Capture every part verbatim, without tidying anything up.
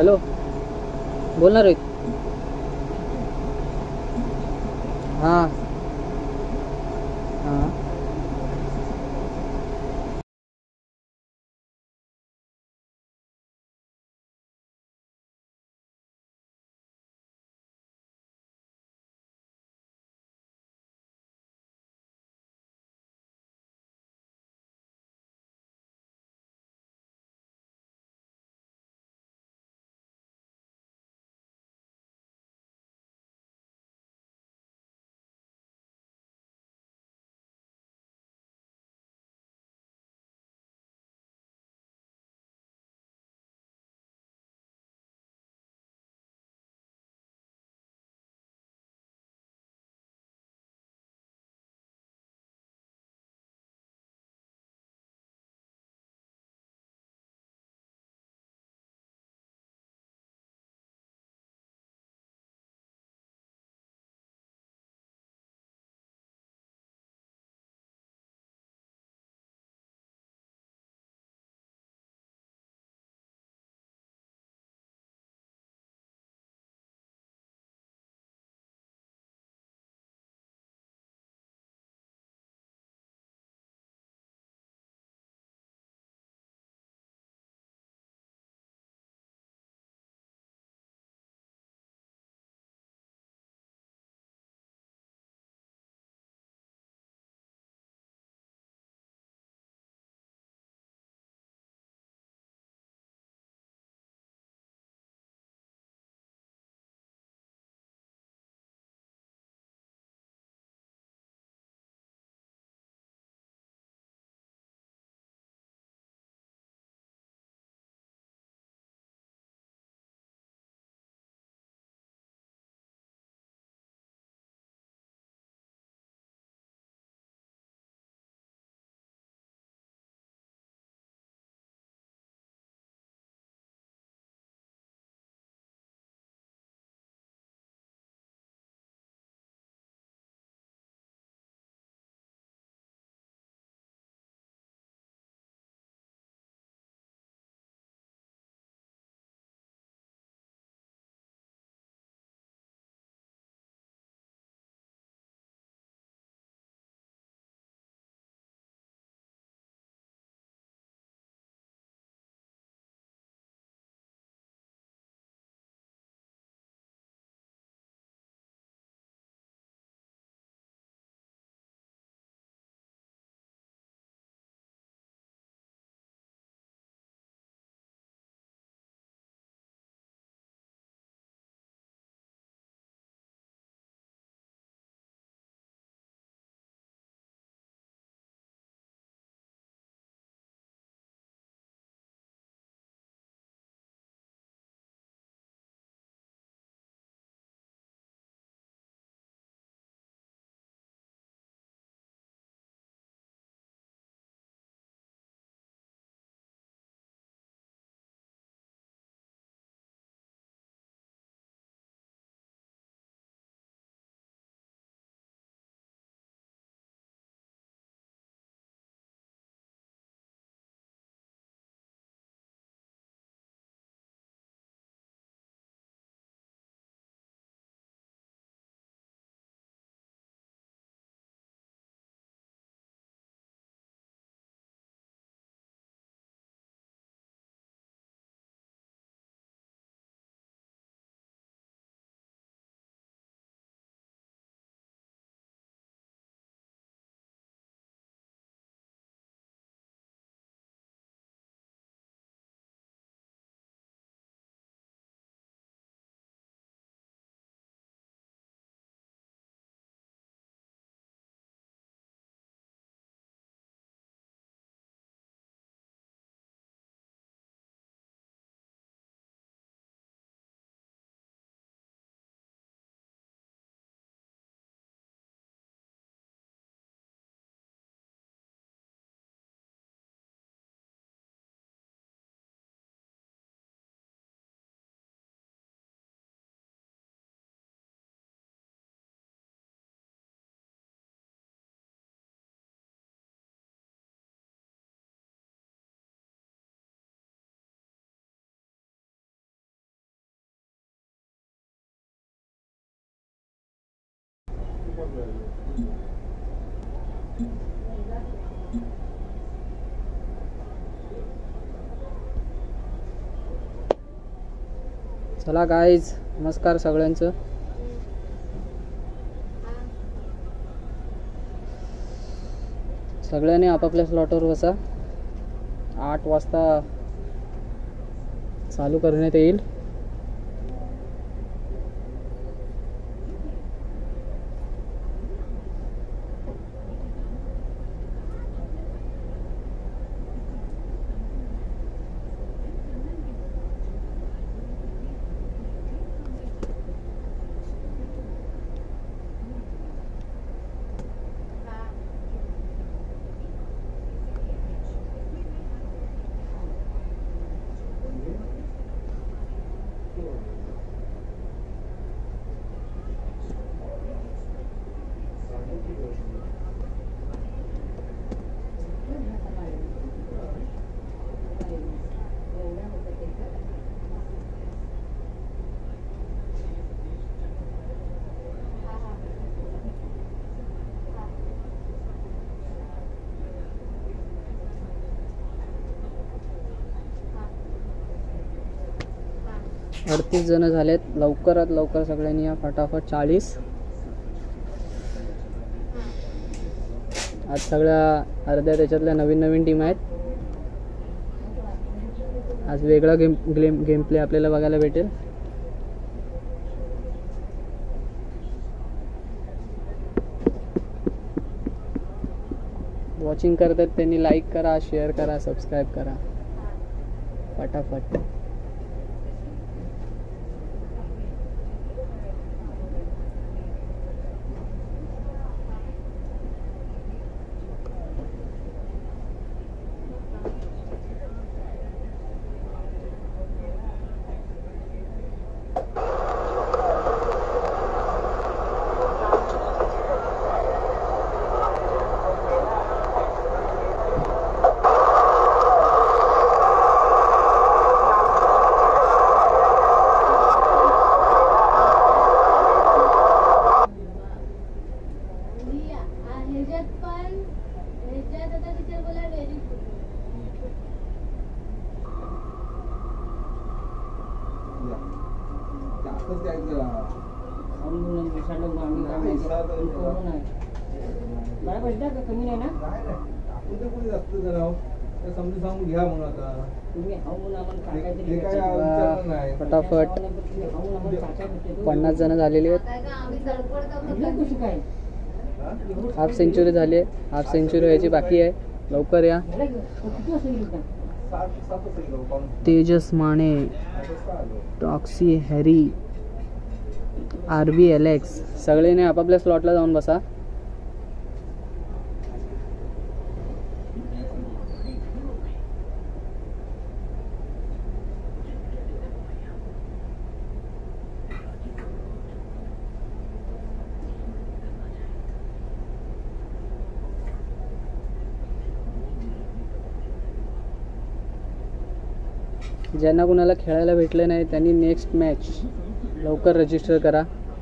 Hello, बोलना रोहित। हाँ। हाँ। चला गाईज, नमस्कार सगळ्यांचं. सगळ्यांनी आपापल्या स्लॉटवर बसा. आठ वाजता चालू करण्यात येईल. अडतीस जण झालेत. लवकरात लवकर सगळ्यांनी या फटाफट. चाळीस. आज सगळ्या अर्ध्या त्याच्यातल्या नवीन नवीन टीम आहेत. आज वेगळा गेम गेम गेम प्ले आपल्याला बघायला भेटेल. वॉचिंग करतात त्यांनी लाईक करा, शेअर करा, सबस्क्राईब करा फटाफट. फटाफट पन्नास जण झालेली आहेत. हाफ सेंचुरी झाली आहे. हाफ सेंचुरी व्हायची बाकी आहे. लवकर या. तेजस माने, टॉक्सी, हॅरी, आर बी, एलेक्स सगळेने आपापल्या स्लॉटला जाऊन बसा. ज्यांना कुणाला खेळायला भेटले नाही त्यांनी नेक्स्ट मॅच लवकर रजिस्टर करा.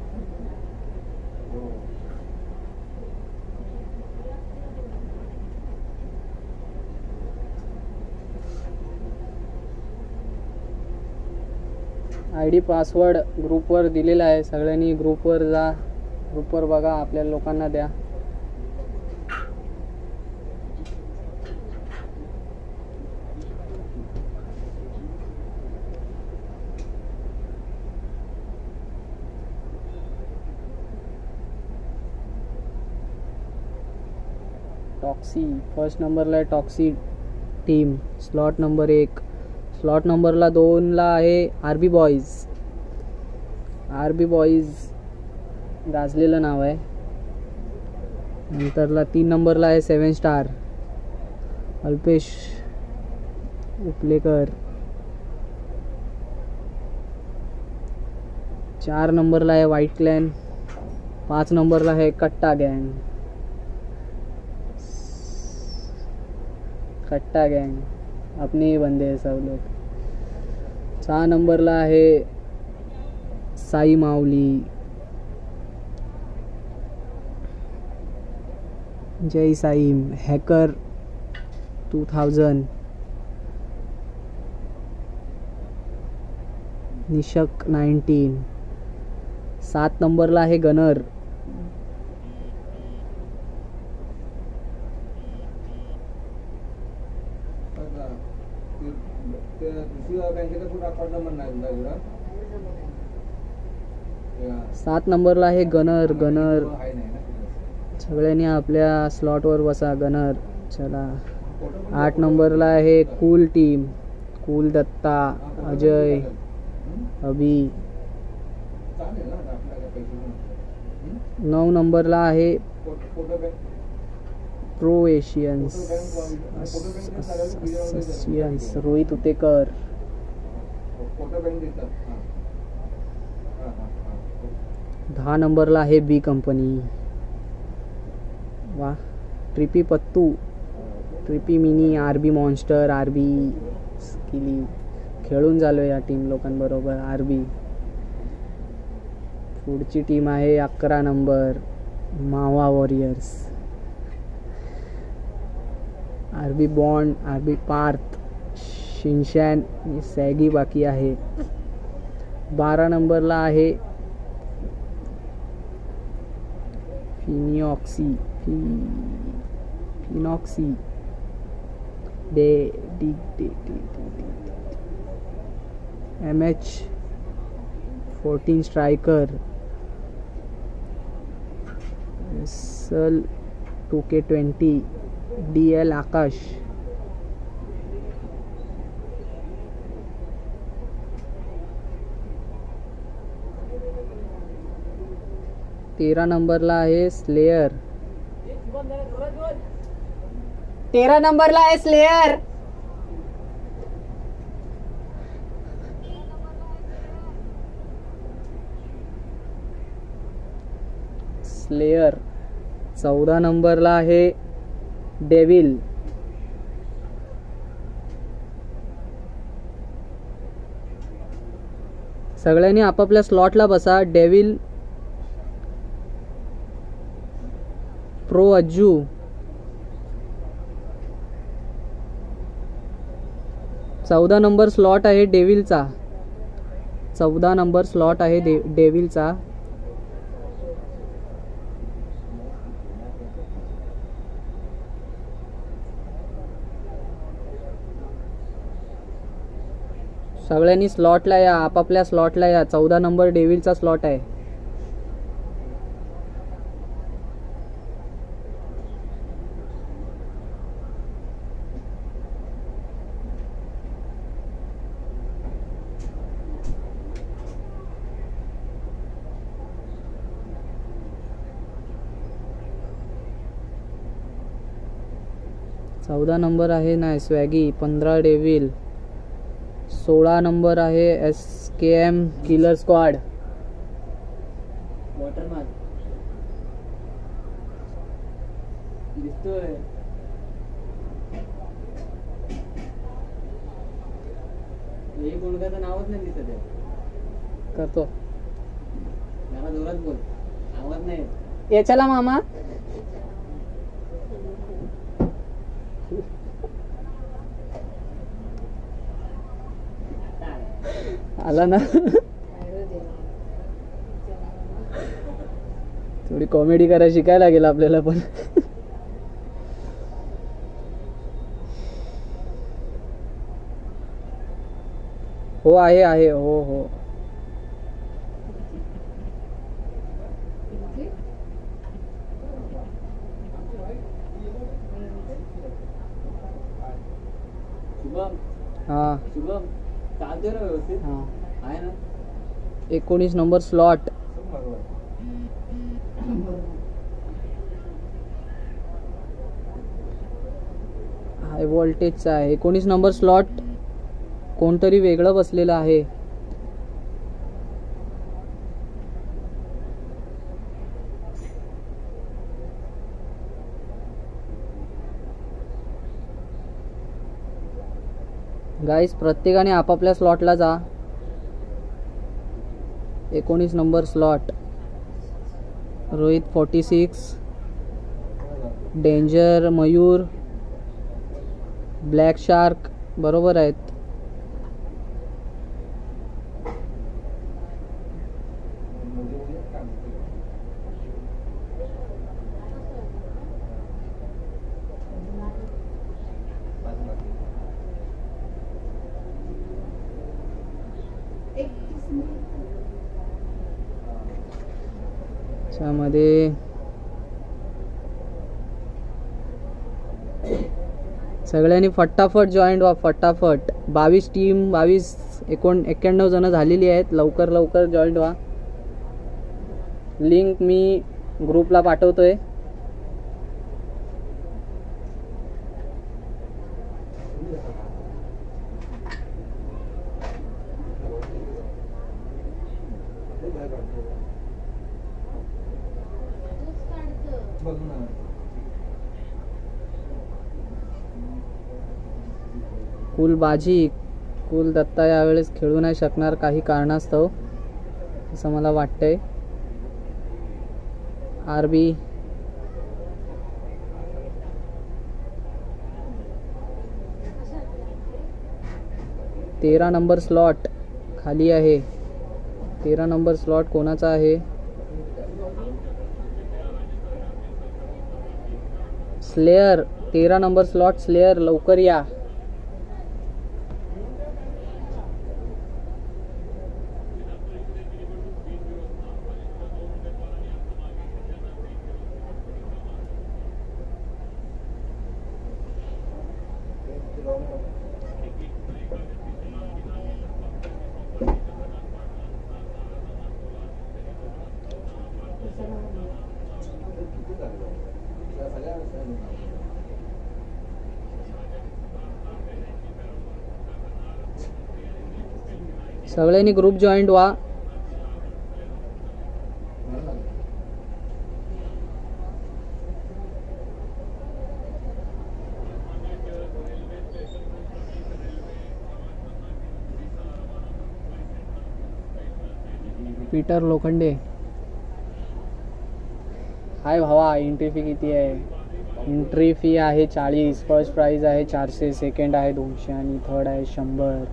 आय डी पासवर्ड ग्रुपवर दिलेला आहे. सगळ्यांनी ग्रुपवर जा, ग्रुपवर बघा, आपल्या लोकांना द्या. टॉक्सी फर्स्ट नंबरला आहे. टॉक्सी टीम स्लॉट नंबर एक. स्लॉट नंबरला दोनला आहे R B boys. R B boys गाजलेलं नाव आहे. नंतरला तीन नंबरला आहे सेवन स्टार अल्पेश उपलेकर. चार नंबरला आहे व्हाईट क्लॅन. पाच नंबरला आहे कट्टा गँग. कट्टा गैंग अपने ही बंदे हैं सब लोग. सहा नंबरला आहे साई माऊली. जय साईम, हॅकर टू थाउजंड, निशक नाईन्टीन. सात नंबरला आहे गनर. सात नंबरला आहे गनर. गनर सगळ्यांनी आपल्या स्लॉटवर बसा. गनर चला. आठ नंबरला आहे cool team. Cool Datta, Ajay, Abhi. नऊ नंबरला आहे pro Asians Asians Rohit Utekar. दहा नंबरला आहे बी कंपनी. वा. ट्रिपी पत्तू, trippy mini, RB monster, RB स्किली. खेळून झालो या टीम लोकांबरोबर. आरबी. पुढची टीम आहे अकरा नंबर मावा warriors. RB bond, RB Parth, Shinchan, सॅगी बाकी आहे. बारा नंबरला आहे फिनिऑक्सी फि फिनॉक्सी डे D D D M H fourteen striker, सल two K twenty, D L Akash. तेरा नंबरला आहे स्लेयर. तेरा नंबरला आहे स्लेयर. स्लेयर. चौदा नंबरला आहे डेविल. सगळ्यांनी आपापल्या स्लॉटला बसा. डेविल, प्रो अज्जू, चौदा नंबर स्लॉट आहे डेविलचा. चौदा नंबर स्लॉट आहे डे डेविलचा. सगळ्यांनी स्लॉटला या. आपापल्या स्लॉटला या. चौदा नंबर डेविलचा स्लॉट आहे. चौदा नंबर आहे नाही स्वॅगी. पंधरा डेविल. सोळा नंबर आहे एस के एम किलर स्क्वाड. वॉटरमॅन दिसतोय. हे कोणत्याचं नावच नाही दिसत आहे. करतो मला जोरात बोल. आवाज नाही. ये चला मामा. आला ना. थोडी कॉमेडी करायला शिकायला लागेल आपल्याला पण. हो आहे आहे. हो हो. हा चालते ना व्यवस्थित. हा आहे ना. एकोणीस नंबर स्लॉट. हाय व्होल्टेजचा आहे. एकोणीस नंबर स्लॉट कोणतरी वेगळं बसलेलं आहे. गाईस प्रत्येकाने आपापल्या स्लॉटला जा. एकोणीस नंबर slot Rohit forty six. Danger, Mayur, black shark बरोबर आहेत. त्यामध्ये सगळ्यांनी फटाफट जॉईंट व्हा, फटाफट. बावीस टीम, बावीस एकोण एक्क्याण्णव जण झालेली आहेत. लवकर लवकर जॉईंट व्हा. लिंक मी ग्रुपला पाठवतोय. कुलबाजी, कुल दत्ता यावेळेस खेळू नाही शकणार काही कारणास्तव असं मला वाटतंय. आरबी तेरा नंबर स्लॉट खाली आहे. तेरा नंबर स्लॉट कोणाचा आहे? स्लेयर. तेरा नंबर स्लॉट स्लेयर, लवकर या. सगळ्यांनी ग्रुप जॉईंट व्हा. पीटर लोखंडे, हाय भावा. एंट्री फी किती आहे? एंट्री फी आहे चाळीस. फर्स्ट प्राइज आहे चारशे, सेकंड आहे दोनशे आणि थर्ड आहे शंभर.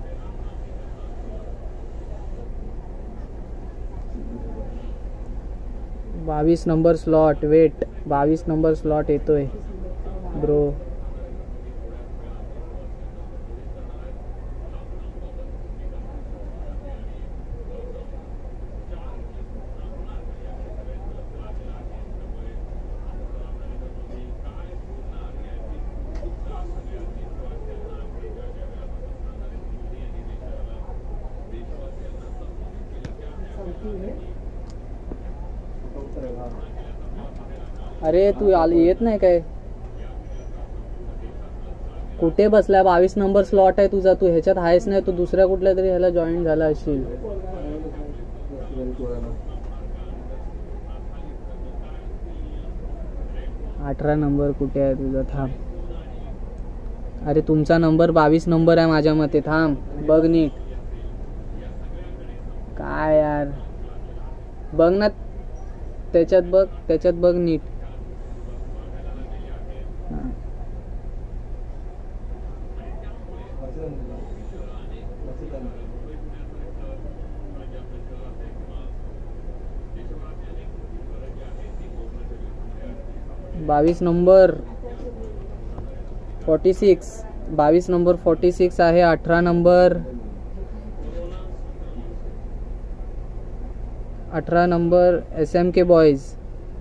बावीस नंबर स्लॉट, वेट. बावीस नंबर स्लॉट येतोय ब्रो. अरे तू येत नाही काय? कुठे बसलाय? बावीस नंबर स्लॉट आहे तुझा. तू ह्याच्यात आहेस नाही, तू दुसऱ्या कुठल्या तरी ह्याला जॉईन झाला असेल. अठरा नंबर कुठे आहे तुझा? थांब. अरे तुमचा नंबर बावीस नंबर आहे माझ्या मते. थांब बघ नीट. काय यार, बघ ना त्याच्यात, बघ त्याच्यात बघ नीट. बावीस नंबर फोर्टी सिक्स, बावीस नंबर फोर्टी सिक्स आहे. अठरा नंबर अठरा नंबर एस एम के बॉयज.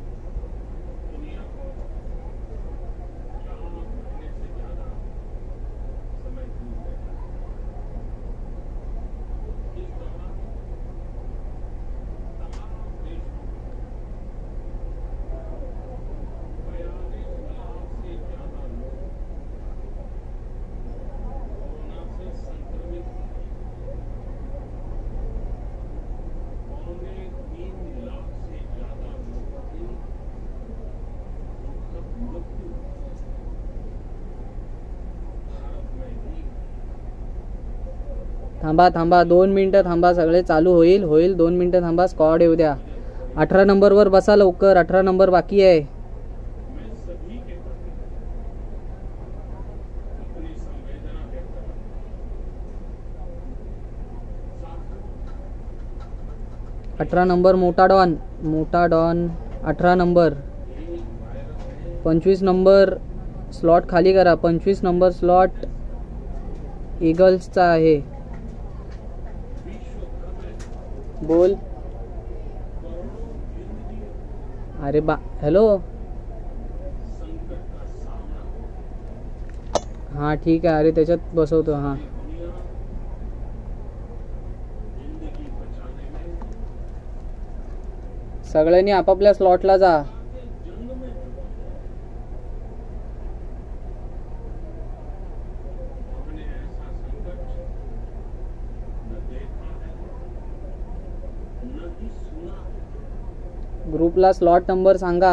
थांबा थांबा दोन मिनिटं थांबा. सगळे चालू होईल होईल दोन मिनिटं थांबा. स्क्वॉड येऊ द्या. अठरा नंबरवर बसा लवकर. अठरा नंबर बाकी आहे. अठरा नंबर मोठा डॉन, मोठा डॉन अठरा नंबर. पंचवीस नंबर स्लॉट खाली करा. पंचवीस नंबर स्लॉट ईगल्सचा आहे. बोल. अरे बा हॅलो. हां ठीक आहे. अरे त्याच्यात बसवतो. हां सगळ्यांनी आपापल्या स्लॉटला जा. ग्रुपला स्लॉट नंबर सांगा.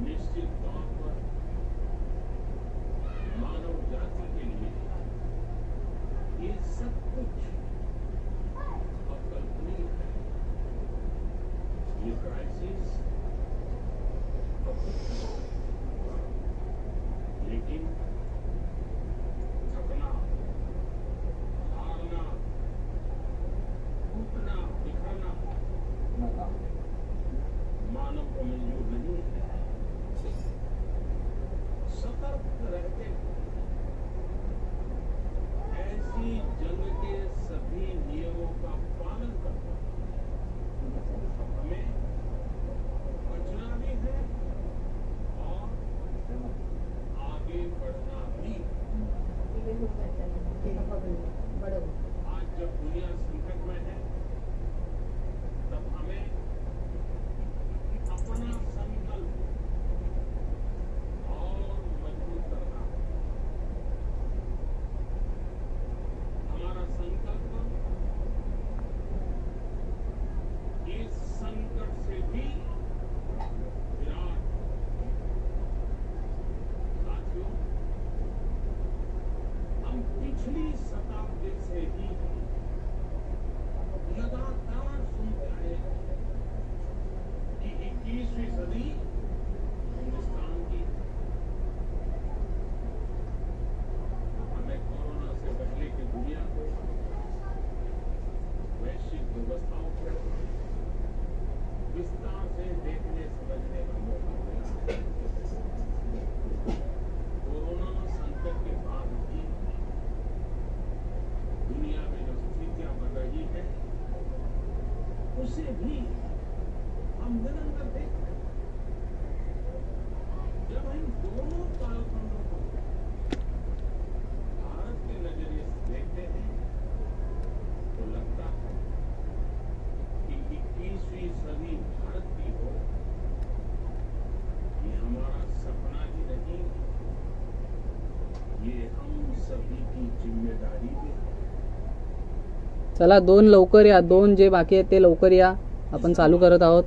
चला दोन लवकर या. दोन जे बाकी आहेत ते लवकर या. आपण चालू करत आहोत.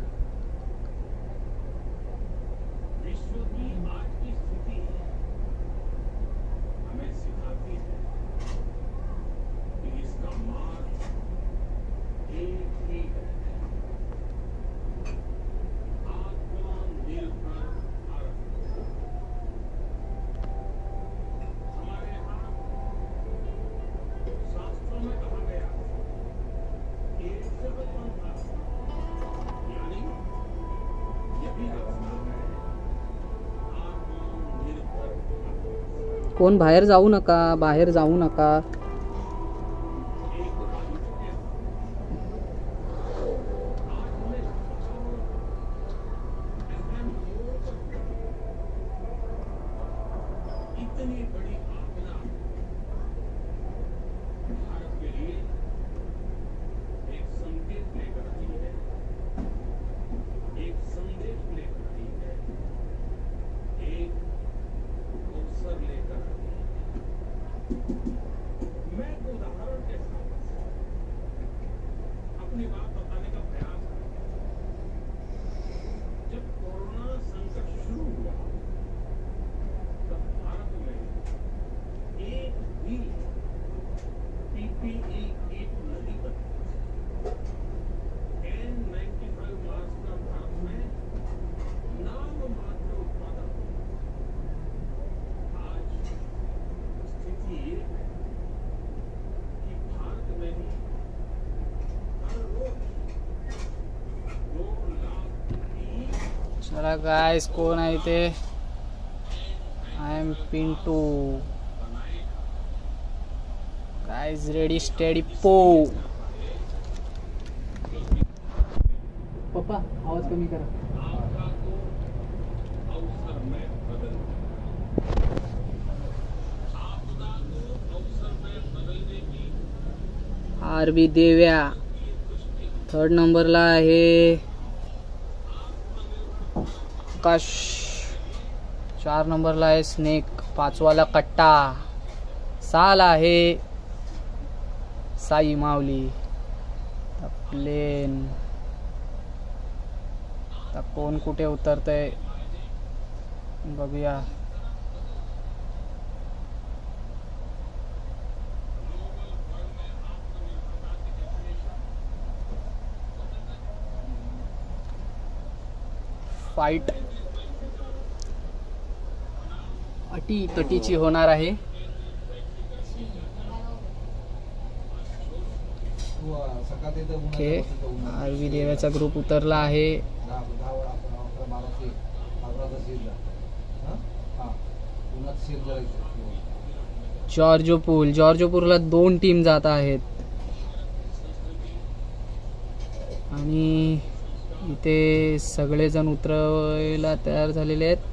कोण बाहेर जाऊ नका. बाहेर जाऊ नका. चला गाइस, कोण आहे ते? I am Pintu. Guys ready steady पो. पप्पा आवाज कमी करा. आरबी देव्या. थर्ड नंबरला आहे आकाश. चार नंबरला आहे स्नेक. पाचवाला कट्टा. सहाला आहे साई माऊली. प्लेन. आता कोण कुठे उतरतंय बघूया. फाईट अटी तटीची होणार आहे. ओके, आरवी देव्याचा ग्रुप उतरला आहे. जॉर्जो पूल. जॉर्जो पूलला दोन टीम जात आहेत आणि इथे सगळेजण उतरायला तयार झालेले आहेत.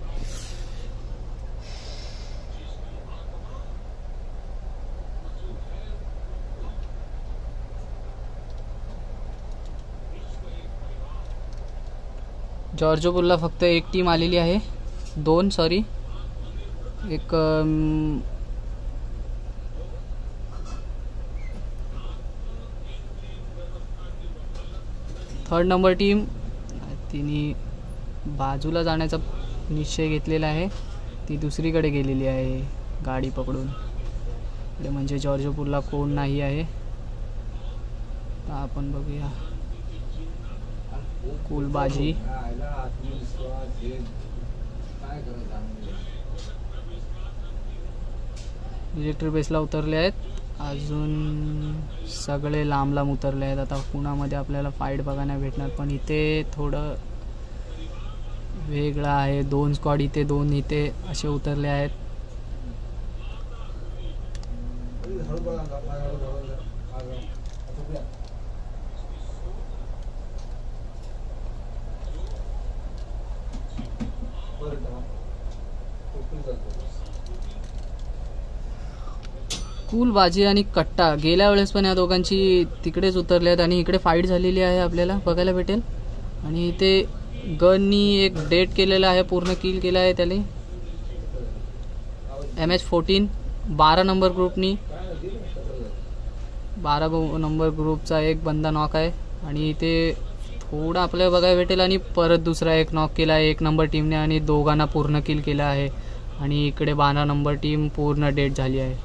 जॉर्जो पूलला फक्त एक टीम आलेली आहे. दोन सॉरी एक थर्ड नंबर टीम तिने बाजूला जाण्याचा निश्चय घेतलेला आहे. ती दुसरीकडे गेलेली आहे गाडी पकडून. म्हणजे जॉर्जो पूलला कोण नाही आहे. आपण बघूया. कुलबाजी. इलेक्ट्रिक बेसला उतरले आहेत. अजून सगळे लांब लांब उतरले आहेत. आता पुण्यामध्ये आपल्याला फाईट बघायला भेटणार, पण इथे थोडं वेगळं आहे. दोन स्क्वॉड इथे, दोन इथे असे उतरले आहेत. कुलबाजी आणि कट्टा गेल्या वेळेस पण या दोघांची तिकडेच उतरले आहेत आणि इकडे फाईट झालेली आहे आपल्याला बघायला भेटेल. आणि इथे गननी एक डेट केलेला आहे, पूर्ण किल केला आहे त्याने. एम एच फोर्टीन बारा नंबर ग्रुपनी. बारा नंबर ग्रुपचा एक बंदा नॉक आहे आणि इथे थोडं आपल्याला बघायला भेटेल. आणि परत दुसरा एक नॉक केला आहे एक नंबर टीमने आणि दोघांना पूर्ण किल केला आहे. आणि इकडे बारा नंबर टीम पूर्ण डेट झाली आहे.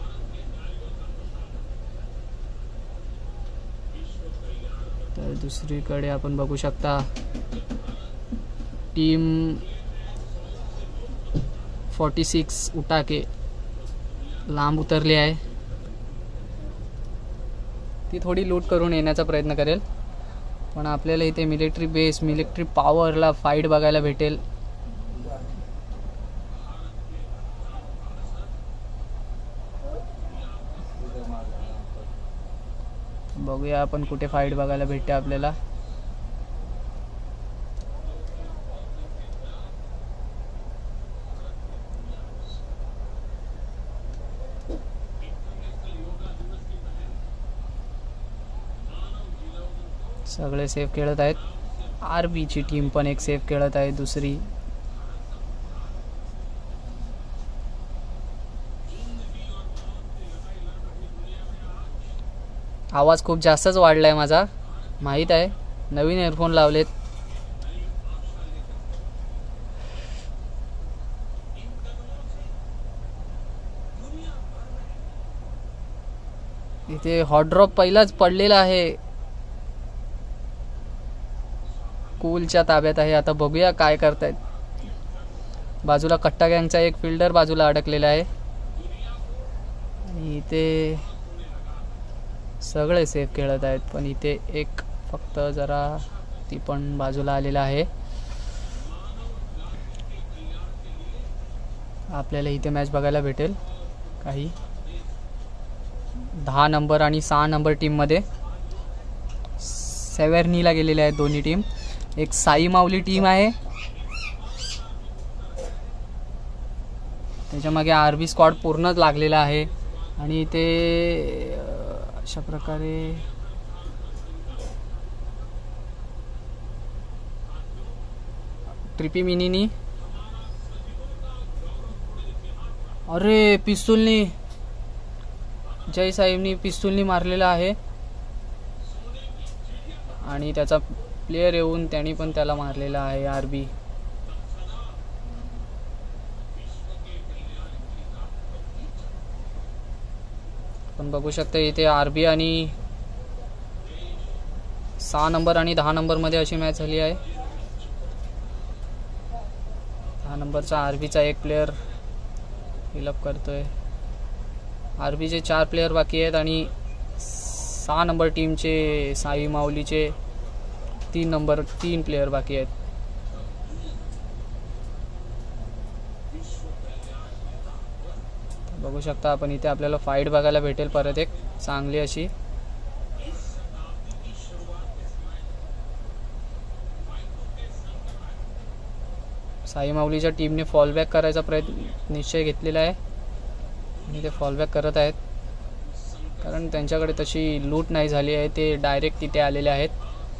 तर दुसरीकडे आपण बघू शकता टीम फोर्टी सिक्स उटाके लांब उतरली आहे. ती थोडी लूट करून येण्याचा प्रयत्न करेल, पण आपल्याला इथे मिलिटरी बेस मिलिटरी पॉवरला फाईट बघायला भेटेल. बघूया आपण कुठे फाईट बघायला भेटते आपल्याला. सगळे सेफ खेळत आहेत. आरबीची टीम पण एक सेफ खेळत आहे दुसरी. आवाज खूप जास्तच वाढलाय माझा, माहीत आहे. नवीन इयरफोन लावलेत. इथे हॉट ड्रॉप पहिलाच पडलेला आहे. कूलच्या ताब्यात आहे. आता बघूया काय करतायत. बाजूला कट्टा गँगचा एक फिल्डर बाजूला अडकलेला आहे आणि इथे सगळे सेफ खेळत आहेत, पण इथे एक फक्त जरा ती पण बाजूला आलेला आहे. आपल्याला इथे मॅच बघायला भेटेल काही दहा नंबर आणि सहा नंबर टीममध्ये सेव्हर्नीला गेलेले आहेत दोन्ही टीम. एक साई माऊली टीम आहे, त्याच्यामागे आर बी स्क्वॉड पूर्णच लागलेला आहे आणि ते अशा प्रकारे ट्रिपी मिनीनी अरे पिस्तूलनी जय साहेबनी पिस्तूलनी मारलेला आहे आणि त्याचा प्लेयर येऊन त्यांनी पण त्याला मारलेला आहे. आरबी पण बघू शकता इथे आरबी आणि सहा नंबर आणि दहा नंबर मध्ये अशी मॅच झाली आहे. दहा नंबरचा आरबीचा एक प्लेयर फिलअप करतोय. आरबीचे चार प्लेयर बाकी आहेत आणि सहा नंबर टीमचे साई माऊलीचे तीन नंबर तीन प्लेयर बाकी आहेत. बघू शकता आपण इथे आपल्याला फाईट बघायला भेटेल परत एक चांगली अशी. साई माऊलीच्या टीमने फॉलबॅक करायचा प्रयत्न निश्चय घेतलेला आहे आणि ते फॉलबॅक करत आहेत कारण त्यांच्याकडे तशी लूट नाही झाली आहे. ते डायरेक्ट तिथे आलेले आहेत.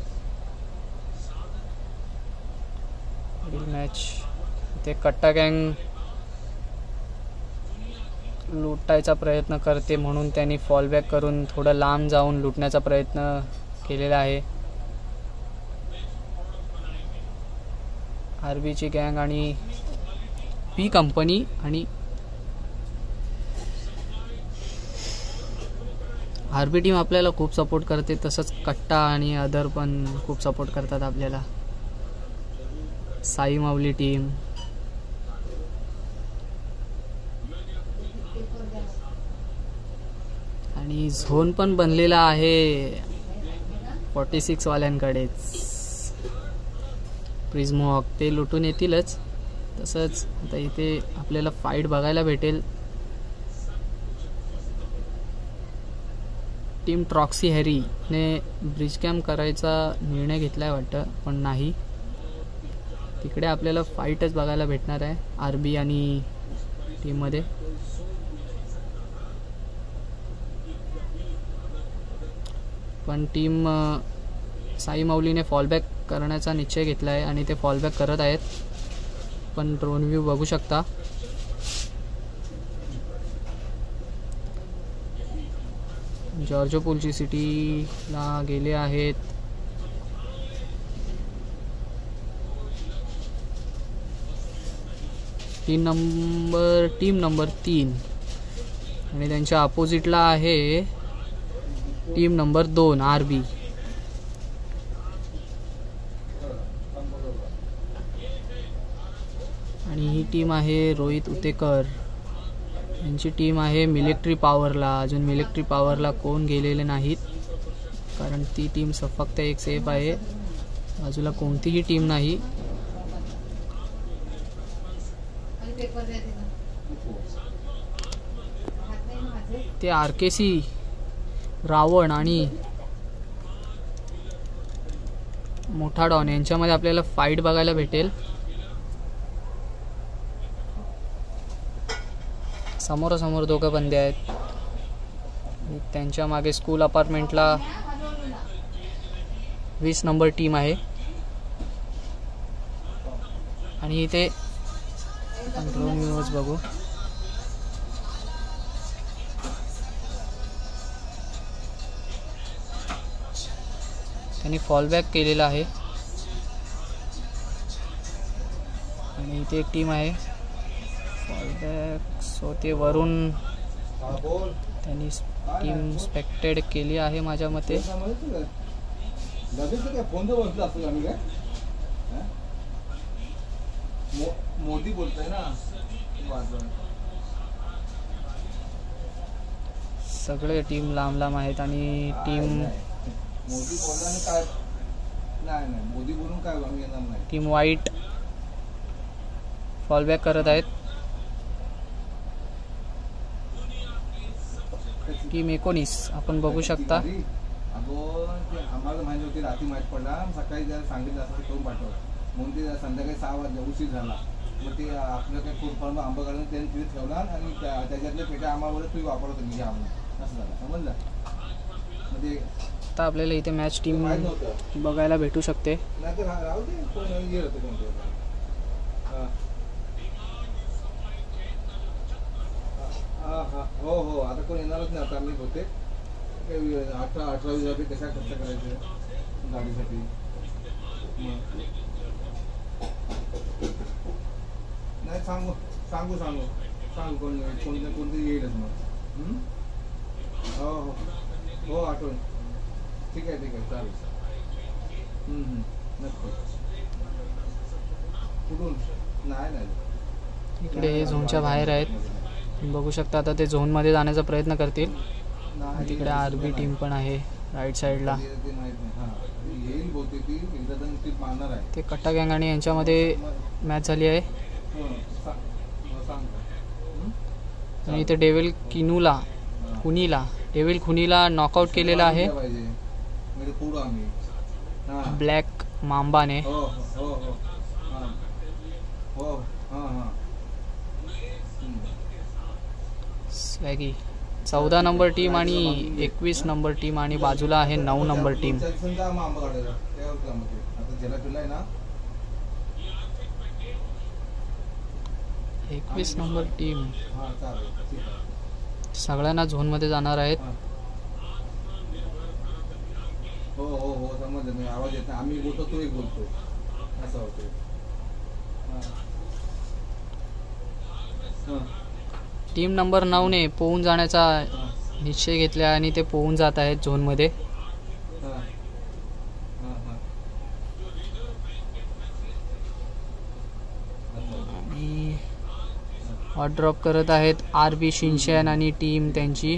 पुढील मॅच ते कट्टा गँग लुटायचा प्रयत्न करते म्हणून त्यांनी फॉलबॅक करून थोडं लांब जाऊन लुटण्याचा प्रयत्न केलेला आहे. आरबीची गँग आणि पी कंपनी आणि आरबी टीम आपल्याला खूप सपोर्ट करते, तसंच कट्टा आणि अदर पण खूप सपोर्ट करतात आपल्याला. साई माऊली टीम आणि झोन पण बनलेला आहे फोर्टी सिक्स वाल्यांकडेच. प्रिझमॉक ते लुटून येतीलच. तसंच आता इथे आपल्याला फाईट बघायला भेटेल. टीम ट्रॉक्सी हॅरी ने ब्रिज कॅम्प करायचा निर्णय घेतलाय वाटतं, पण नाही. तिकडे आपल्याला फाईटच बघायला भेटणार आहे आरबी आणि टीममध्ये. पण टीम साई माऊलीने फॉलबॅक करण्याचा निश्चय घेतला आहे आणि ते फॉलबॅक करत आहेत. पण ड्रोन व्ह्यू बघू शकता. जॉर्जो पूलची सिटीला गेले आहेत. तीन नंबर टीम नंबर तीन आणि त्यांच्या अपोजिटला आहे टीम नंबर दोन आरबी. आणि ही टीम आहे रोहित उतेकर यांची टीम आहे मिलिटरी पॉवरला. अजून मिलिटरी पॉवरला कोण गेलेले नाहीत कारण ती टीम फक्त एक सेफ आहे, बाजूला कोणतीही टीम नाही. ते आरकेसी रावण आणि मोठा डॉन यांच्यामध्ये आपल्याला फाईट बघायला भेटेल. समोरासमोर दोघं बंदे आहेत. त्यांच्या मागे स्कूल अपार्टमेंटला वीस नंबर टीम आहे आणि इथे ड्रोन व्ह्यूज बघू. त्यांनी फॉलबॅक केलेला आहे आणि इथे एक टीम आहे फॉलबॅक. सो ते वरून त्यांनी टीम स्पेक्टेड केली आहे माझ्या मते. मोदी बोलतोय ना. सगळे टीम लांब लांब आहेत आणि टीम मोदी बोलल्याने काय नाही नाही मोदी बोलून काय येणार नाही. टीम वाईट फॉलबॅक करत आहेत. टीम एकोणीस आपण बघू शकता. अगो ते आम्हाला माहिती होती, रात्री माहीत पडला, सकाळी जरा सांगितलं असं करून पाठव म्हणून ते संध्याकाळी सहा वाजता उशीर झाला. मग ते आपलं काही खूप फॉर्म आंबा काढून त्यांनी तिथे ठेवला आणि त्या त्याच्यातल्या पेट्या आंबावर तुम्ही वापरत होती घ्या म्हणून असं झालं, समजलं. म्हणजे आता आपल्याला इथे मॅच टीम बघायला भेटू शकते. नाही तर राहू दे, कोण येत होतं कोणते. हां हां हां हो हो आता कोण येणारच नाही. आता मी होते अठरा अठरा वीस रुपये कशा खर्च करायचे गाडीसाठी. नाही सांगू सांगू सांगू सांगू कोण कोणतं कोणतं येईलच मग. हो हो हो आठवण. ठीक आहे ठीक आहे चालेल. नक्की. कुठून? नाही नाही इकडे झोनच्या बाहेर आहेत बघू शकता. आता ते झोनमध्ये जाण्याचा प्रयत्न करतील. तिकडे आरबी टीम पण आहे राईट साईडला. ते कट्टा गँग आणि यांच्यामध्ये मॅच झाली आहे. आणि इथे डेव्हिल किनूला खुनीला डेव्हिल खुनीला नॉकआउट केलेला आहे ब्लॅक मांबाने. स्वॅगी चौदा नंबर टीम आणि एकवीस नंबर टीम आणि बाजूला आहे नऊ नंबर टीम. एकवीस नंबर टीम सगळ्यांना झोनमध्ये जाणार आहेत. हो हो हो समजलं मी. आवाज येत नाही. आम्ही बोलतो तो एक बोलतो असं होतं. टीम नंबर नऊने पोहून जाण्याचा निश्चय घेतला आणि ते पोहून जात आहेत झोनमध्ये. आणि हॉट ड्रॉप करत आहेत आर बी शिनशॅन आणि टीम त्यांची.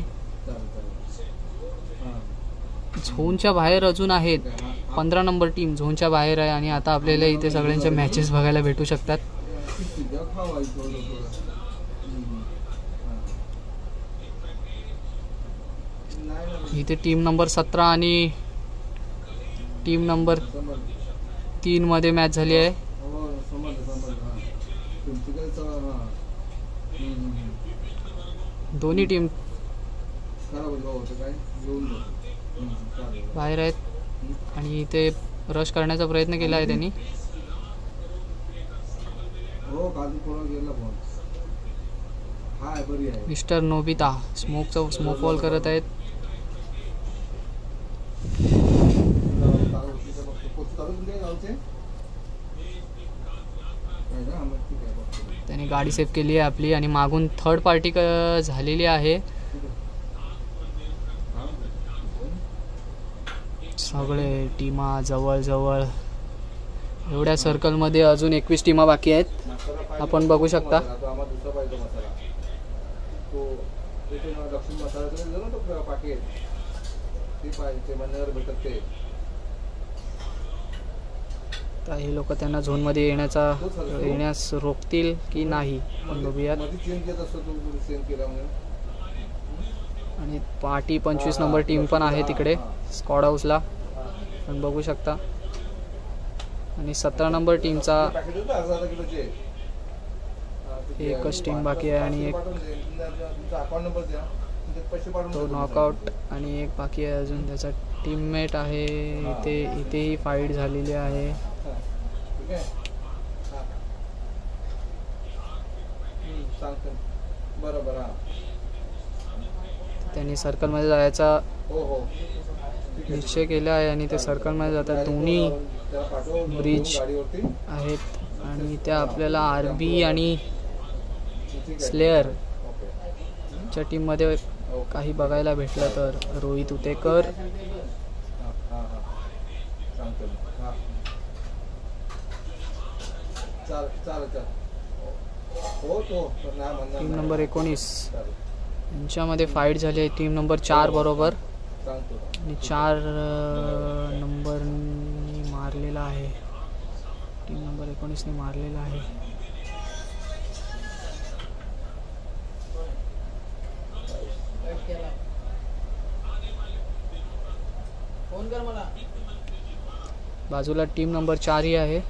झोनच्या बाहेर अजून आहेत पंधरा नंबर टीम झोनच्या बाहेर आहे. आणि आता आपल्याला इथे सगळ्यांच्या मॅचेस बघायला भेटू शकतात. इथे टीम नंबर सतरा आणि टीम नंबर तीन मध्ये मॅच झाली आहे. दोन्ही टीम बाहेर आहेत आणि इथे रश करण्याचा प्रयत्न केला आहे त्यांनी. मिस्टर नोबिता स्मोकचा स्मोक बॉल करत आहेत. त्यांनी गाडी सेव्ह केली आहे आपली आणि मागून थर्ड पार्टी झालेली आहे. सगळे टीमा जवळजवळ एवढ्या सर्कलमध्ये अजून एकवीस टीमा बाकी आहेत आपण बघू शकता. तर हे लोक त्यांना झोनमध्ये येण्याचा येण्यास रोखतील की नाही आपण बघूयात. आणि पार्टी पंचवीस नंबर टीम पण आहे तिकडे स्क्वॉड हाऊसला आपण बघू शकता. आणि सतरा नंबर टीमचा एकच टीम बाकी आहे आणि एक तो नॉकआउट आणि एक बाकी आहे अजून त्याचा टीममेट आहे. इथे इथेही फाईट झालेली आहे. त्यांनी सर्कलमध्ये जायचा निश्चय केला आहे आणि ते सर्कलमध्ये जातात. दोन्ही ब्रिज आहेत आणि त्या आपल्याला आरबी आणि स्लेअर च्या टीममध्ये काही बघायला भेटलं तर रोहित उतेकर, टीम नंबर एकोणीस यांच्यामध्ये फाईट झाली आहे टीम नंबर चार बरोबर. आणि चार नंबरनी मारलेला आहे टीम नंबर एकोणीसने मारलेला आहे. बाजूला टीम नंबर चार ही आहे.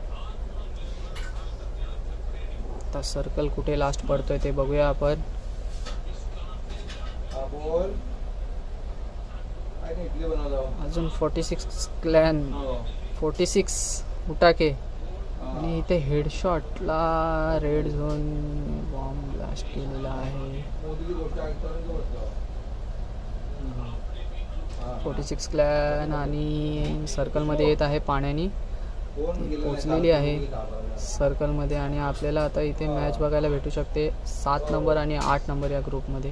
आता सर्कल कुठे लास्ट पडतोय ते बघूया आपण. अजून forty six clan forty six उटाके आणि इथे हेडशॉटला रेड झोन बॉम्ब ब्लास्ट केलेला आहे. फोर्टी सिक्स क्लॅन आणि सर्कलमध्ये येत आहे पाण्याने पोचलेली आहे सर्कलमध्ये. आणि आपल्याला आता इथे मॅच बघायला भेटू शकते सात नंबर आणि आठ नंबर या ग्रुपमध्ये.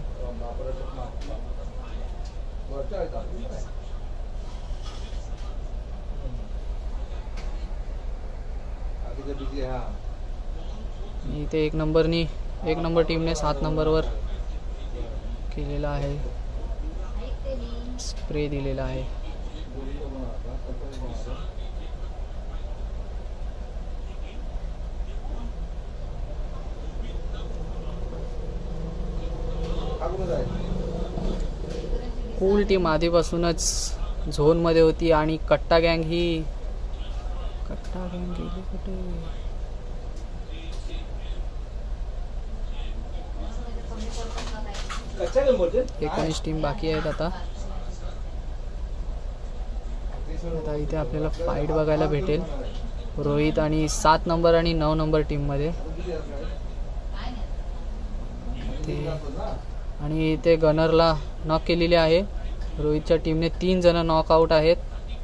इथे एक नंबरनी एक नंबर टीमने सात नंबरवर केलेला आहे स्प्रे दिलेला आहे. कूल टीम आधीपासूनच झोनमध्ये होती आणि कट्टा गँग ही कट्टा गँग गेली कुठे. एकोणीस टीम बाकी आहेत आता. आता इथे आपल्याला फाईट बघायला भेटेल रोहित आणि सात नंबर आणि नऊ नंबर टीम मध्ये ते. आणि इथे गनरला नॉक केलेले आहे. रोहितच्या टीमने तीन जण नॉकआउट आहेत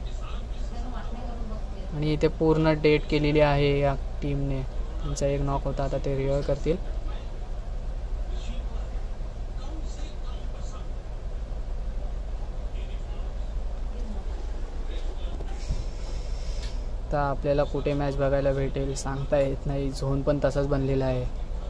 आणि इथे पूर्ण डेट केलेली आहे या टीमने. त्यांचा एक नॉक होता आता ते रिव्हाइव करतील. आता आपल्याला कुठे मॅच बघायला भेटेल सांगता येत नाही. झोन पण तसाच बनलेला आहे.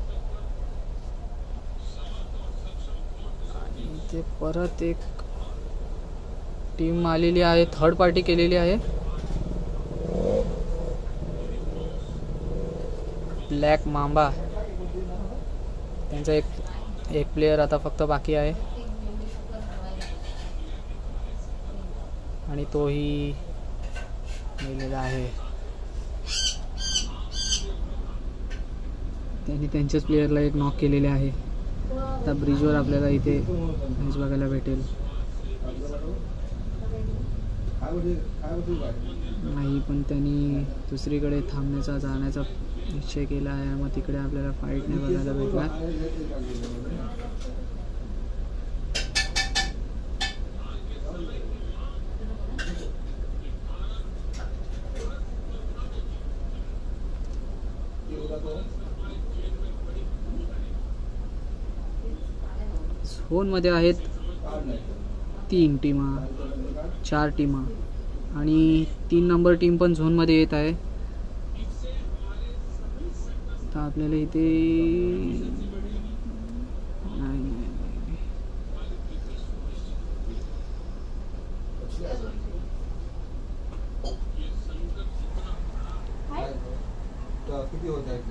आणि इथे परत एक टीम आलेली आहे थर्ड पार्टी केलेली आहे. ब्लॅक मांबा त्यांचा एक एक प्लेयर आता फक्त बाकी आहे आणि तोही गेलेला आहे. त्यांनी त्यांच्याच प्लेयरला एक नॉक केलेले आहे. आता ब्रिजवर आपल्याला इथे मॅच बघायला भेटेल नाही पण त्यांनी दुसरीकडे थांबण्याचा जाण्याचा निश्चय केला आहे. मग तिकडे आपल्याला फाईट नाही बघायला भेटणार. झोनमध्ये आहेत तीन टीमा चार टीमा आणि तीन नंबर टीम पण झोनमध्ये येत आहे. तर आपल्याला इथे नाही किती होत आहे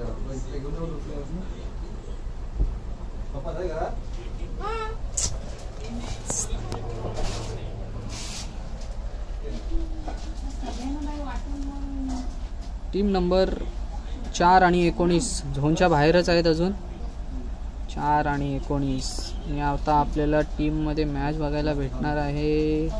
टीम नंबर चार आणि एकोणीस झोनच्या बाहेरच आहेत अजून. चार आणि एकोणीस आणि आता आपल्याला टीममध्ये मॅच बघायला भेटणार आहे.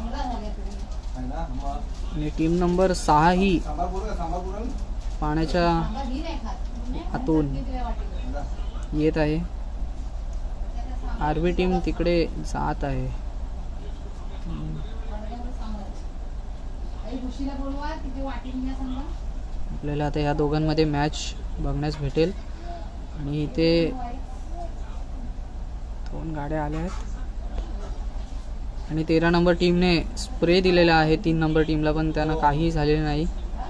आणि टीम नंबर सहा ही पाण्याच्या आतून येत आहे. आरबी टीम तिकडे जात आहे. आपल्याला आता या दोघांमध्ये मॅच बघण्यास भेटेल. आणि इथे दोन गाड्या आल्या आहेत आणि तेरा नंबर टीमने स्प्रे दिलेला आहे तीन नंबर टीमला पण त्यांना काही झालेलं नाही.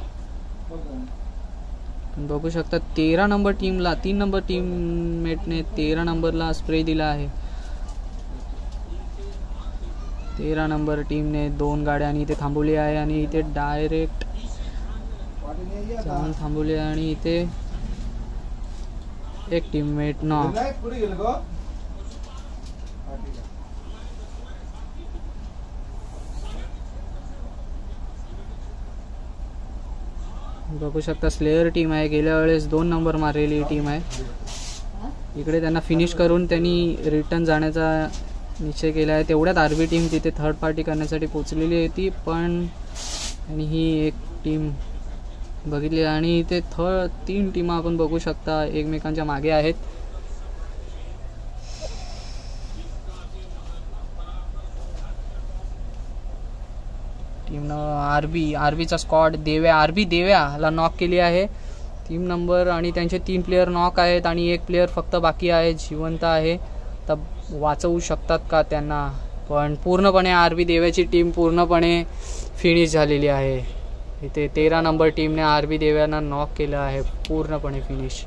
पण बघू शकता तेरा नंबर टीमला तीन नंबर टीममेटने तेरा नंबरला स्प्रे दिला आहे. तेरा नंबर टीमने दोन गाड्या आणि इथे थांबवली आहे आणि इथे डायरेक्ट जाऊन थांबवली आहे. आणि इथे एक टीममेट न बघू शकता स्लेअर टीम आहे, गेल्या वेळेस दोन नंबर मारलेली टीम आहे. इकडे त्यांना फिनिश करून त्यांनी रिटर्न जाण्याचा निश्चय केला आहे. तेवढ्यात आर बी टीम तिथे थर्ड पार्टी करण्यासाठी पोचलेली होती, पण आणि ही एक टीम बघितली आणि इथे थर्ड तीन टीम आपण बघू शकता एकमेकांच्या मागे आहेत. टीम आर बी आर बीचा स्क्वॉड देव्या आर बी देव्याला नॉक केली आहे टीम नंबर, आणि त्यांचे तीन प्लेयर नॉक आहेत आणि एक प्लेयर फक्त बाकी आहे, जिवंत आहे. तर वाचवू शकतात का त्यांना? पण पूर्णपणे आर बी देव्याची टीम पूर्णपणे फिनिश झालेली आहे. इथे तेरा नंबर टीमने आर बी देव्यांना नॉक केलं आहे, पूर्णपणे फिनिश.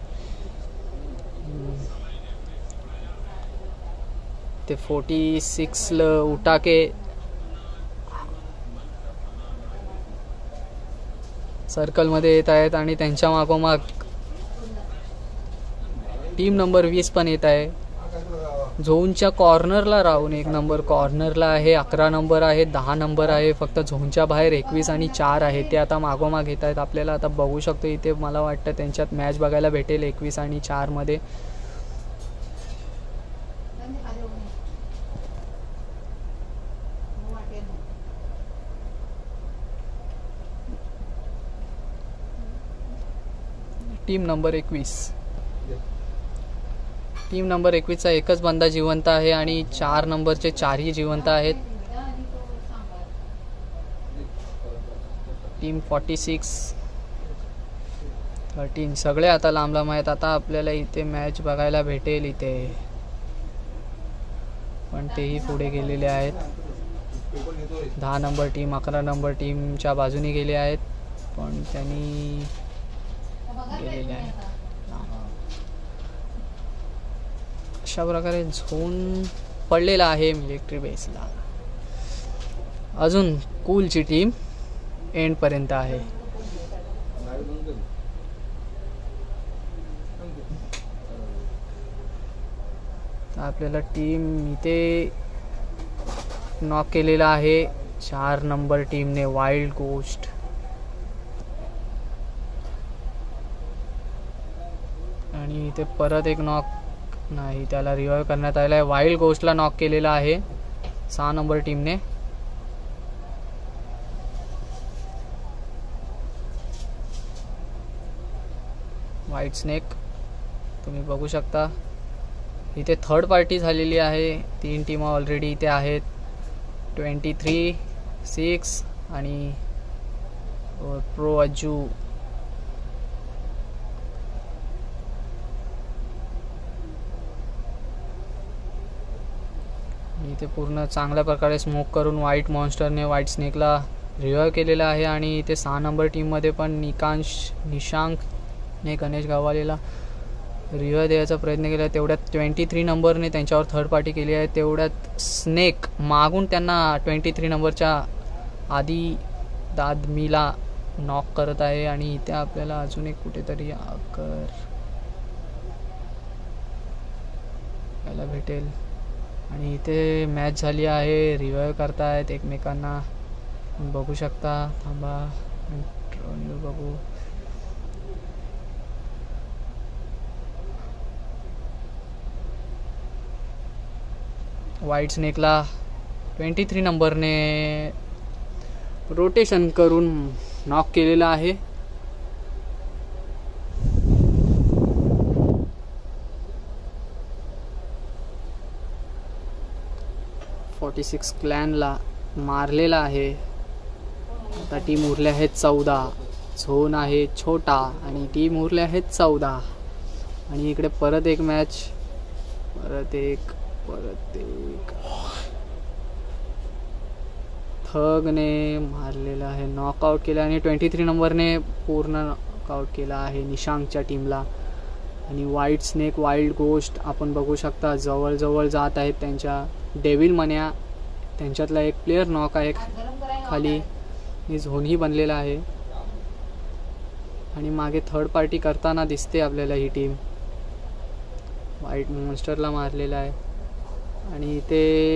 ते फोर्टी सिक्स उटाके सर्कलमध्ये येत आहेत आणि त्यांच्या मागोमाग टीम नंबर वीस पण येत आहे. झोनच्या कॉर्नरला राहून एक नंबर कॉर्नरला आहे, अकरा नंबर आहे, दहा नंबर आहे. फक्त झोनच्या बाहेर एकवीस आणि चार आहे, ते आता मागोमाग येत आहेत. आपल्याला आता बघू शकतो इथे मला वाटतं त्यांच्यात मॅच बघायला भेटेल एकवीस आणि चारमध्ये. टीम नंबर एकवीस टीम नंबर एकवीसचा एकच बंदा जिवंत आहे आणि चार नंबरचे चारही जिवंत आहेत. टीम फोर्टी सिक्स थर्टीन सगळे आता लांब लांब आहेत. आता आपल्याला इथे मॅच बघायला भेटेल इथे, पण तेही पुढे गेलेले आहेत. दहा नंबर टीम अकरा नंबर टीमच्या बाजूने गेले आहेत, पण त्यांनी गेलेले आहेत. अशा प्रकारे झोन पडलेला आहे मिलिटरी बेसला. अजून कूलची टीम एंड पर्यंत आहे. आपल्याला टीम इथे नॉक केलेला आहे चार नंबर टीमने वाइल्ड गोस्ट. आणि इथे परत एक नॉक नाही, त्याला रिवाइव करण्यात आला आहे. वाइल्ड गोस्टला नॉक केलेला आहे सहा नंबर टीमने. व्हाईट स्नेक तुम्ही बघू शकता इथे थर्ड पार्टी झालेली आहे. तीन टीम ऑलरेडी इथे आहेत, ट्वेंटी थ्री सिक्स आणि प्रो अज्जू. इथे पूर्ण चांगल्या प्रकारे स्मोक करून व्हाईट मॉन्स्टरने व्हाईट स्नेकला रिवाइव केलेला आहे. आणि इथे सहा नंबर टीममध्ये पण निकांश निशांकने गणेश गावालेला रिवाइव द्यायचा प्रयत्न केला. तेवढ्यात ट्वेंटी थ्री नंबरने त्यांच्यावर थर्ड पार्टी केली आहे. तेवढ्यात स्नेक मागून त्यांना ट्वेंटी थ्री नंबरच्या आधी दाद मीला नॉक करत आहे. आणि इथे आपल्याला अजून एक कुठेतरी आकर याला भेटेल. आणि इथे मॅच झाली आहे, रिवाइव करतायत एकमेकांना बघू शकता. थांबा बघू. व्हाईट स्नेकला ट्वेंटी थ्री नंबरने रोटेशन करून नॉक केलेला आहे. फोर्टी सिक्स क्लॅनला मारलेला आहे. आता टीम उरले आहेत चौदा. झोन आहे छोटा आणि टीम उरले आहेत चौदा. आणि इकडे परत एक मॅच, परत एक परत एक थगने मारलेला आहे, नॉकआउट केला. आणि ट्वेंटी थ्री नंबरने पूर्ण नॉकआउट केला आहे निशांकच्या टीमला. आणि व्हाईट स्नेक वाइल्ड गोस्ट आपण बघू शकता जवळजवळ जात आहेत. त्यांच्या डेव्हिल मन्या त्यांच्यातला एक प्लेयर नॉक आहे खाली. ही झोनही बनलेला आहे आणि मागे थर्ड पार्टी करताना दिसते आपल्याला ही टीम. व्हाईट मॉन्स्टरला मारलेला आहे आणि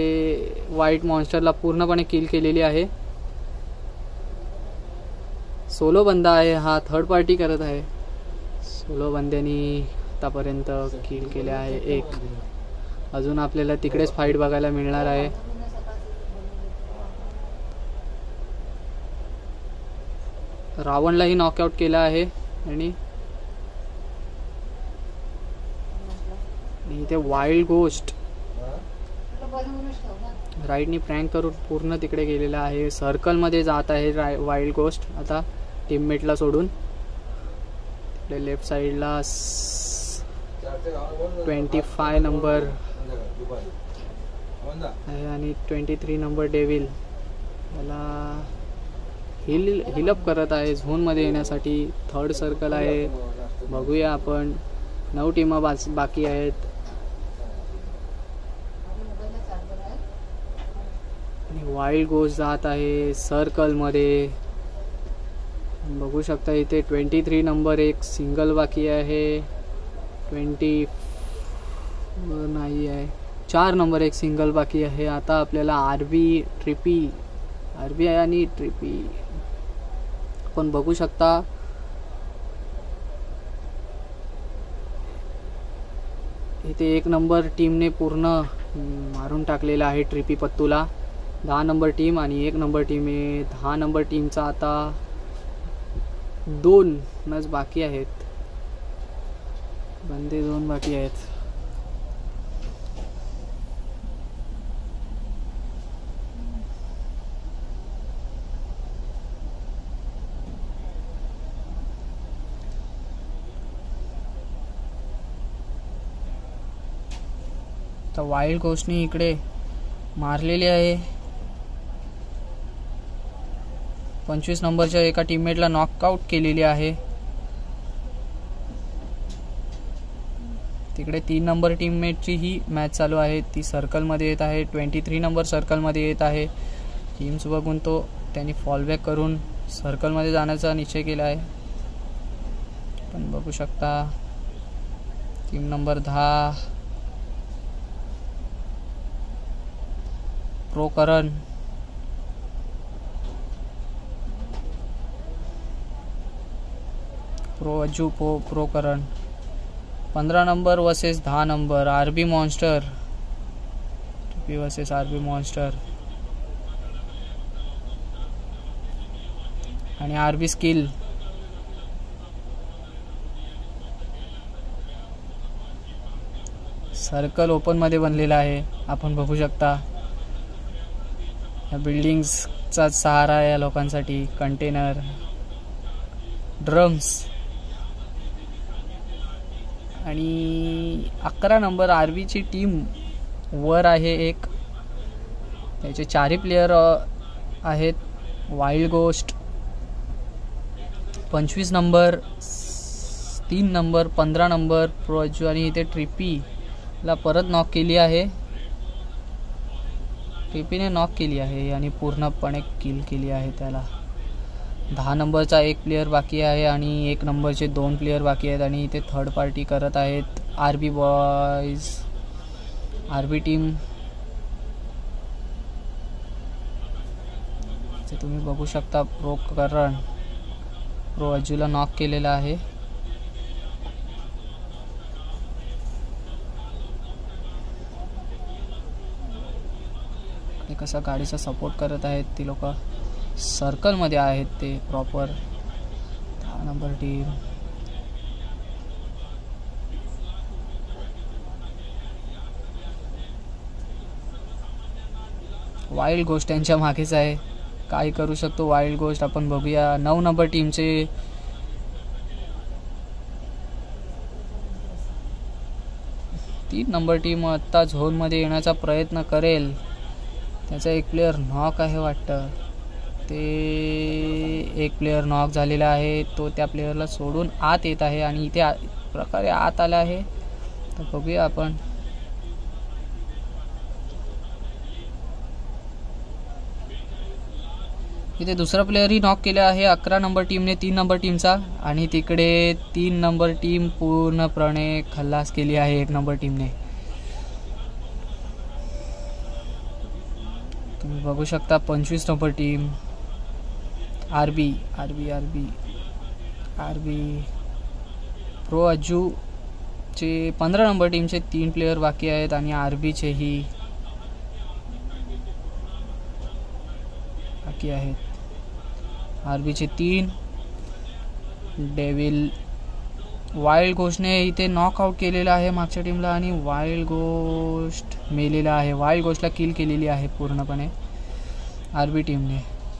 इथे व्हाईट मॉन्स्टरला पूर्णपणे किल केलेली आहे. सोलो बंदा आहे हा, थर्ड पार्टी करत आहे. सोलो बंद्यांनी आतापर्यंत किल केले आहे एक. अजून आपल्याला तिकडेच फाईट बघायला मिळणार आहे. रावणलाही नॉकआउट केला आहे आणि इथे वाईल्ड गोस्ट राईडनी प्रँक करून पूर्ण तिकडे गेलेला आहे. सर्कलमध्ये जात आहे वाईल्ड गोस्ट आता टीममेटला सोडून. तिकडे लेफ्ट साईडला ट्वेंटी फाय नंबर आहे आणि ट्वेंटी थ्री नंबर डेविल याला हिल हिलअप करत आहे झोनमध्ये येण्यासाठी. थर्ड सर्कल आहे, बघूया आपण. नऊ टीमा बास बाकी आहेत. आणि वाईल्ड गोस्ट जात आहे सर्कलमध्ये. बघू शकता इथे ट्वेंटी थ्री नंबर एक सिंगल बाकी आहे. ट्वेंटी नाही आहे, चार नंबर एक सिंगल बाकी आहे. आता आपल्याला आर बी ट्रिपी आर बी आय आणि ट्रिपी आपण बघू शकता. इथे एक नंबर टीमने पूर्ण मारून टाकलेला आहे ट्रिपी पत्तूला. दहा नंबर टीम आणि एक नंबर टीम आहे. दहा नंबर टीमचा आता दोनच बाकी आहेत, बंदे दोन बाकी आहेत. तर वाईल्ड गोस्टनी इकडे मारलेली आहे. पंचवीस नंबरच्या एका टीममेटला नॉकआउट केलेली आहे. तिकडे तीन नंबर टीममेटची ही मॅच चालू आहे. ती सर्कलमध्ये येत आहे. ट्वेंटी थ्री नंबर सर्कलमध्ये येत आहे. टीम्स बघून तो त्यांनी फॉलबॅक करून सर्कलमध्ये जाण्याचा निश्चय केला आहे. पण बघू शकता टीम नंबर दहा pro Karan pro Ajju pro pro Karan. पंधरा नंबर वर्सेस दहा number RB monster. TP versus RB monster आणि आरबी स्किल. सर्कल ओपन मध्ये बनलेला आहे, आपण बघू शकता. या बिल्डिंग्सचा सहारा या लोकांसाठी. कंटेनर, ड्रम्स आणि अकरा नंबर आरबीची टीम वर आहे एक. त्याचे चारही प्लेयर आहेत. वाईल्ड गोस्ट पंचवीस नंबर, तीन नंबर, पंधरा नंबर प्रोजू आणि इथे ट्रिपीला परत नॉक केली आहे. ट्रिपीने नॉक केली आहे आणि पूर्णपणे किल केली आहे त्याला. दहा नंबरचा एक प्लेयर बाकी आहे आणि एक नंबरचे दोन प्लेयर बाकी आहेत आणि इथे थर्ड पार्टी करत आहेत आरबी बॉयज. आरबी टीम ते तुम्ही बघू शकता. प्रो करण प्रो अज्जूला नॉक केलेला आहे. कसा गाडीचा सपोर्ट करत आहेत ती लोक. सर्कलमध्ये आहेत ते प्रॉपर. दहा नंबर टीम वाईल्ड गोस्ट यांच्या मागेच आहे. काय करू शकतो वाईल्ड गोस्ट आपण बघूया. नऊ नंबर टीमचे तीन नंबर टीम आत्ता झोनमध्ये येण्याचा प्रयत्न करेल. त्याचा एक प्लेयर नॉक आहे वाटतं. ते एक प्लेयर नॉक झालेला आहे. तो त्या प्लेयरला सोडून आत येत आहे आणि इथे प्रकारे आत आला आहे. तर बघूया आपण. इथे दुसरा प्लेयरही नॉक केला आहे अकरा नंबर टीमने तीन नंबर टीमचा. आणि तिकडे तीन नंबर टीम पूर्णपणे खल्लास केली आहे एक नंबर टीमने. तुम्ही बघू शकता पंचवीस number team R B R B R B R B pro Ajju चे पंधरा नंबर टीमचे तीन प्लेयर बाकी आहेत आणि आर बीचेही बाकी आहेत. आर बीचे तीन. डेविल वाईल्ड घोस्टने इथे नॉकआउट केलेला आहे मागच्या टीमला आणि वाईल्ड घोस्ट मेलेला आहे. वाईल्ड घोस्टला किल केलेली आहे पूर्णपणे आर बी टीमने.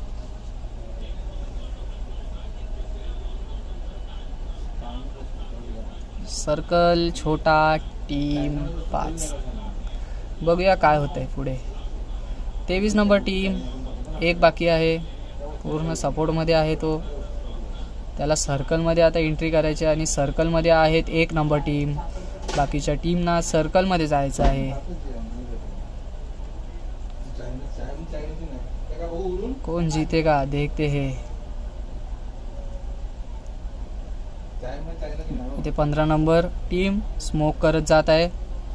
सर्कल छोटा टीम पाच. बघूया काय होतंय पुढे. तेवीस नंबर टीम एक बाकी आहे. पूर्ण सपोर्टमध्ये आहे तो. त्याला सर्कलमध्ये आता एंट्री करायची आणि सर्कलमध्ये आहेत एक नंबर टीम. बाकीच्या टीमना सर्कलमध्ये जायचं आहे. कोण जीतेगा देखते है. इथे पंधरा नंबर टीम स्मोक करत जात आहे.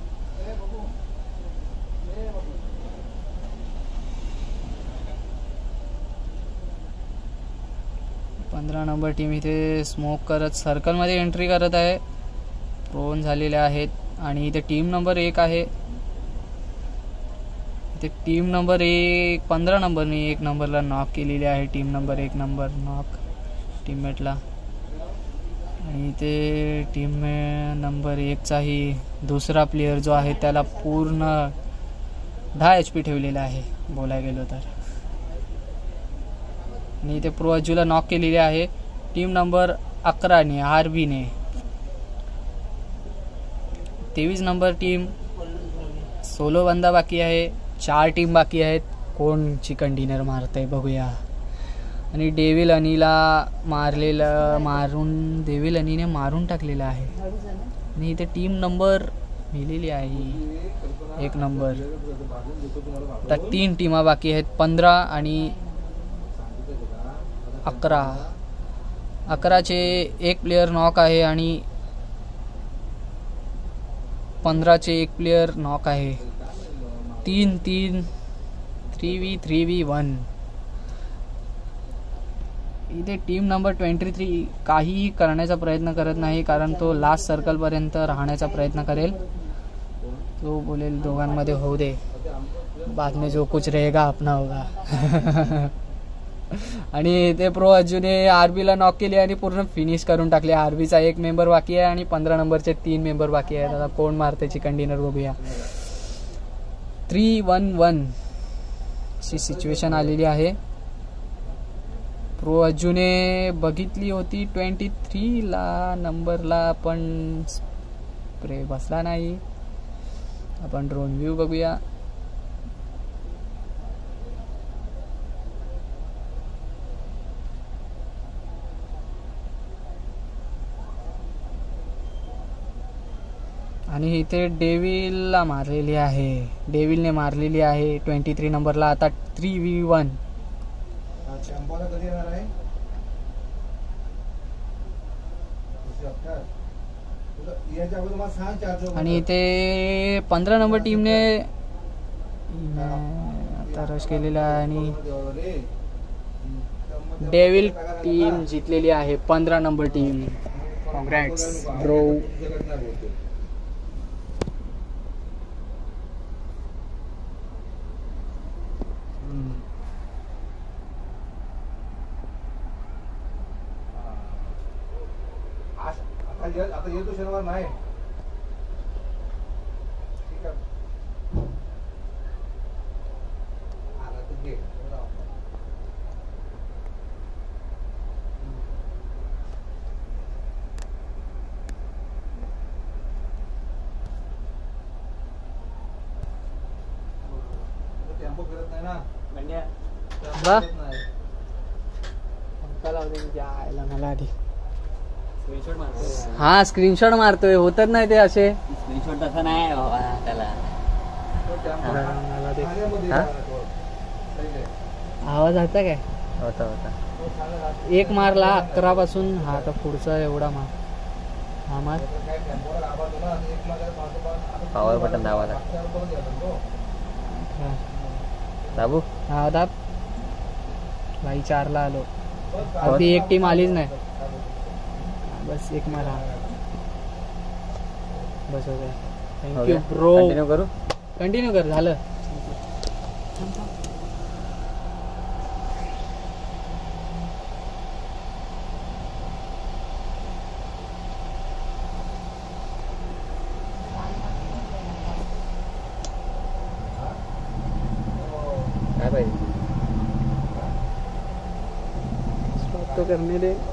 पंधरा नंबर टीम इथे स्मोक करत सर्कलमध्ये एंट्री करत आहे. प्रोन झालेले आहेत आणि इथे टीम नंबर एक आहे. इथे टीम नंबर एक पंधरा नंबरने एक नंबरला नॉक केलेली आहे. टीम नंबर एक नंबर नॉक टीममेटला. आणि इथे टीम नंबर एकचाही दुसरा प्लेयर जो आहे त्याला पूर्ण दहा एच पी ठेवलेला आहे बोलायला गेलो तर. आणि इथे प्रो अज्जूला नॉक केलेली आहे टीम नंबर अकराने आर बीने. तेवीस नंबर टीम सोलो बंदा बाकी आहे. चार टीम बाकी आहेत. कोण चिकन डिनर मारतंय बघूया. आणि डेविल अनीला मारलेलं मारून डेविल अनीने मारून टाकलेलं आहे. आणि इथे टीम नंबर मिळलेली आहे एक नंबर. आता तीन टीमा बाकी आहेत. पंधरा आणि अकरा. अकराचे एक प्लेयर नॉक आहे आणि पंधराचे एक प्लेयर नॉक आहे. तीन तीन three v three v one. इथे टीम नंबर ट्वेंटी थ्री काहीही करण्याचा प्रयत्न करत नाही कारण तो लास्ट सर्कलपर्यंत राहण्याचा प्रयत्न करेल. तो बोलेल दोघांमध्ये होऊ दे, बाद में जो कुछ रहेगा अपना होगा. आणि ते प्रो अज्जूने आरबीला नॉक केली आणि पूर्ण फिनिश करून टाकले. आरबीचा एक मेंबर बाकी आहे आणि पंधरा नंबरचे तीन मेंबर बाकी आहेत. आता कोण मारते चिकन डिनर बघूया. थ्री वन वन ची सिच्युएशन आलेली आहे. प्रो अज्जूने बघितली होती ट्वेंटी थ्रीला नंबरला पण स्प्रे बसला नाही. आपण ड्रोन व्ह्यू बघूया. आणि इथे डेविलला मारलेली आहे. डेविलने मारलेली आहे ट्वेंटी थ्री नंबरला. आता थ्री व्ही वन. आणि इथे पंधरा नंबर टीमने आता रश केलेला आहे आणि डेविल टीम जिंकलेली आहे. पंधरा नंबर टीम. कॉन्ग्रॅट्स ब्रो. आता येतो शनिवार नाही. ठीक आहे. आला तर घे. टेम्पो फिरत नाही ना. मला आधी हा स्क्रीनशॉट मारतोय. होतच नाही ते असे. स्क्रीनशॉट तसा नाही त्याला. आवाज होता काय? होता होता. एक मारला अकरा पासून. हा आता पुढचा एवढा मार. हा मार. पॉवर बटन दाबायला दाबू. हा दाब. भाई चारला आलो. अभी एक टीम आलीच नाही. हा, बस एक मारा. बस हो गया. Thank you bro. कंटिन्यू करू. कंटिन्यू कर. झालं. काय पाहिजे. स्टॉप तो करने दे.